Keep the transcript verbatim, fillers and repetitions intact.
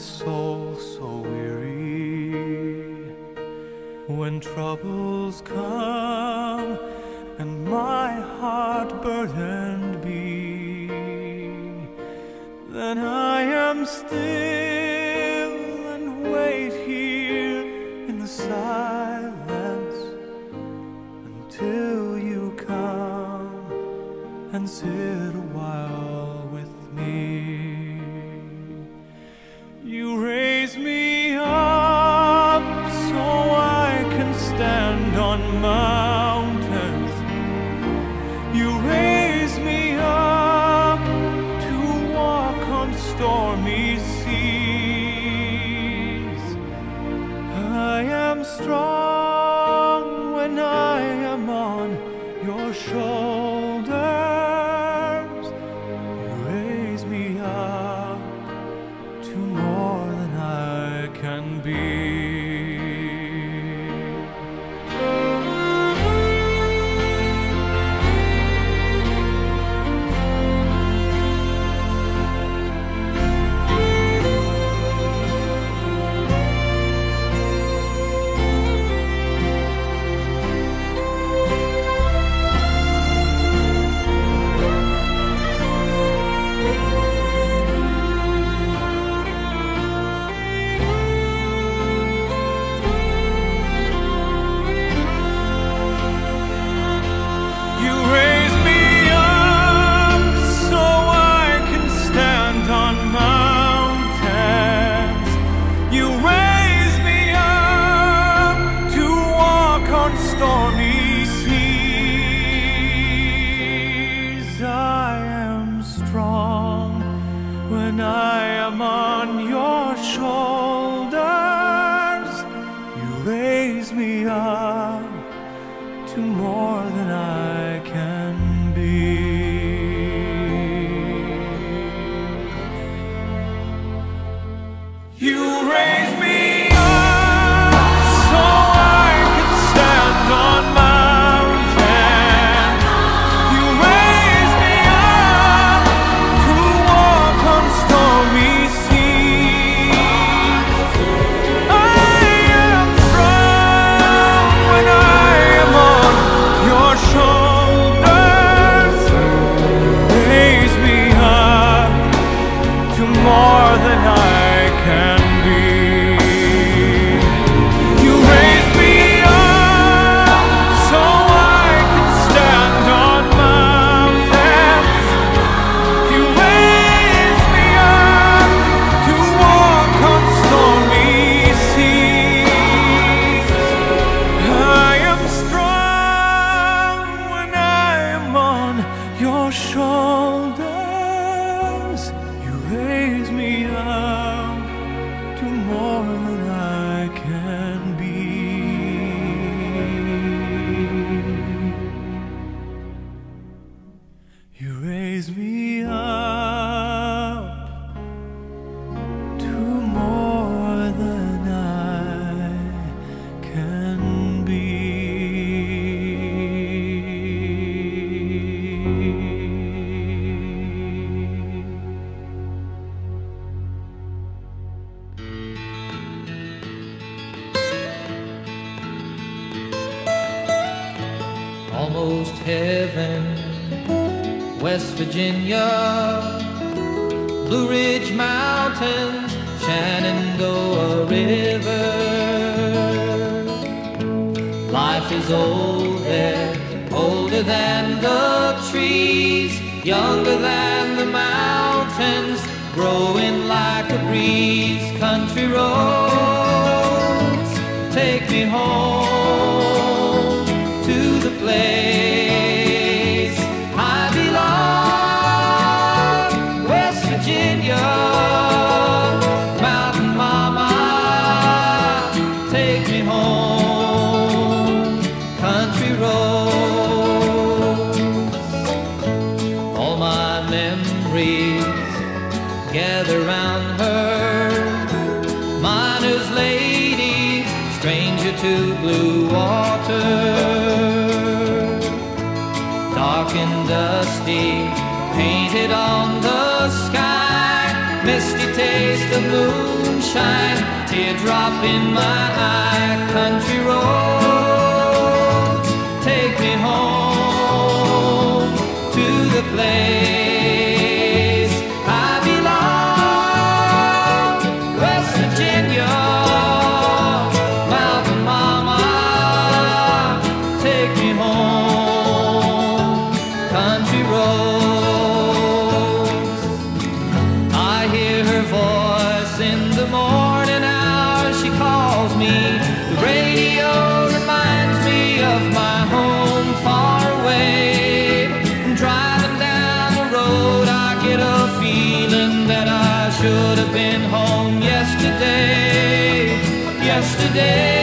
soul so weary. When troubles come and my heart burdened be, then I am still and wait here in the silence until you come and sit a while with me. You raise me up so I can stand on mountains. You raise me up to walk on stormy seas. I am strong when I am on your shoulders. You raise me up to more than I can be. Stormy seas, I am strong when I am on your shoulders. You raise me up to more than I can be. You raise me more than I can be. You raise me up so I can stand on mountains. You raise me up to walk on stormy seas. I am strong when I am on your shoulders. Raise me up to more than I can be. You raise me up to more than I can be. Almost heaven, West Virginia, Blue Ridge Mountains, Shenandoah River. Life is old there, older than the trees, younger than the mountains, growing like a breeze. Country roads, take me home to the place I belong, West Virginia, Mountain Mama, take me home, country roads. All my memories gather round her, miner's lady, stranger to blue water. Dark and dusty, painted on the sky, misty taste of moonshine. sunshine, teardrop in my eye. Country roads, take me home to the place I belong. West Virginia, Mountain Mama, take me home. Country roads, I hear her voice in the morning hours. She calls me. The radio reminds me of my home far away. Driving down the road, I get a feeling that I should have been home yesterday, yesterday.